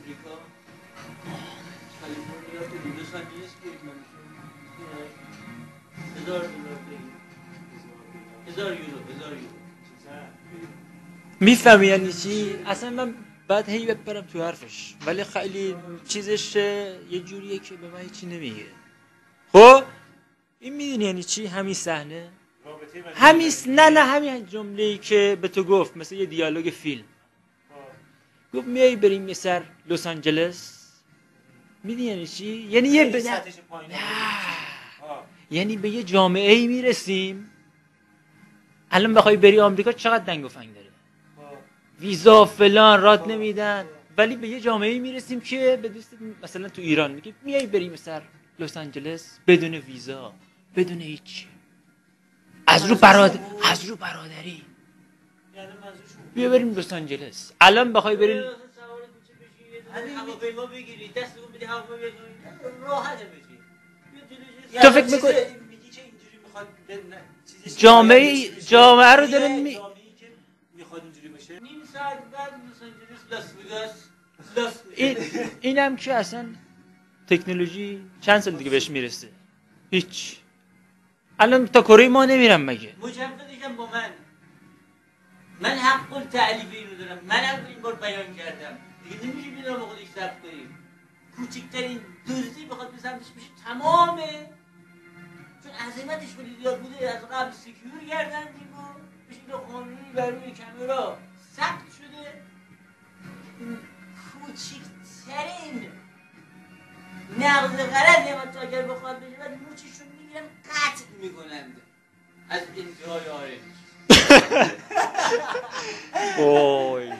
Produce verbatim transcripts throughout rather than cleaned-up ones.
آمریکا کالیفرنیا رفت بود لس آنجلس بود هزار دلار بگیر هزار یورو هزار یورو میفهمی یعنی چی؟ اصلا من بعد هی بپرم تو حرفش ولی خیلی چیزش یه جوریه که به من هیچی نمیگه. خب این میدونی یعنی چی؟ همین صحنه همین س... نه نه همین جمله‌ای که به تو گفت مثل یه دیالوگ فیلم گفت میای بریم یه سر لس آنجلس. میدونی یعنی چی؟ یعنی یه ب... نه. یعنی به یه جامعه ای میرسیم الان بخوای بری آمریکا چقدر دنگ و فنگ داره، ویزا فلان رات نمیدن، ولی به یه جامعه میرسیم که به دوست مثلا تو ایران میگه میای بریم سر لس آنجلس بدون ویزا بدون هیچ از رو برادر از رو برادری بیا بریم لس آنجلس. الان بخوای بریم هواپیما بگیری دستتون بدی هواپیما بگیری راحت بشی تو فکر میکنی میگی که اینجوری میخواد جامعه جامعه رو داره می میخواد اینجوری باشه نیم ساعت بعد لس آنجلس لاس وگاس لاس این اینم که اصلا تکنولوژی چند سال دیگه بهش میرسه هیچ. الان تا کره ما نمیرم مگه مجوزشم با من من حق التعلیف اینو دارم منم این بار بیان کردم دیگه نمیشه بینا با خودش ثبت کنیم کوچکترین دزدی بخواد بسمتش بشه تمامه چون عظمتش خیلی زیاد بوده از قبل سکیور کردن دیگه بشه اینو قانونی بر روی کامرا ثبت شده کوچکترین نقض غلط هم تا اگر بخواد بشه بعد موچش رو میگیرن قطع میکنند از انتهای آرنج اوی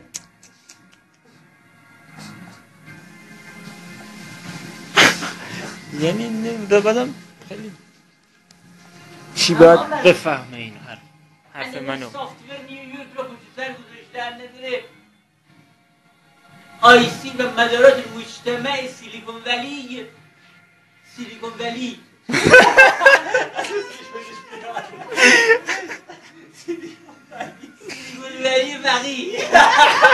یعنی نمیدونم خیلی چی باید بفهمه این حرف حرف منو. سافتور نیویورک رو کوچکتر گذاشتن نداره آی سی و مدارات مجتمع سیلیکون ولی سیلیکون ولی سیلیکون ولی فقیه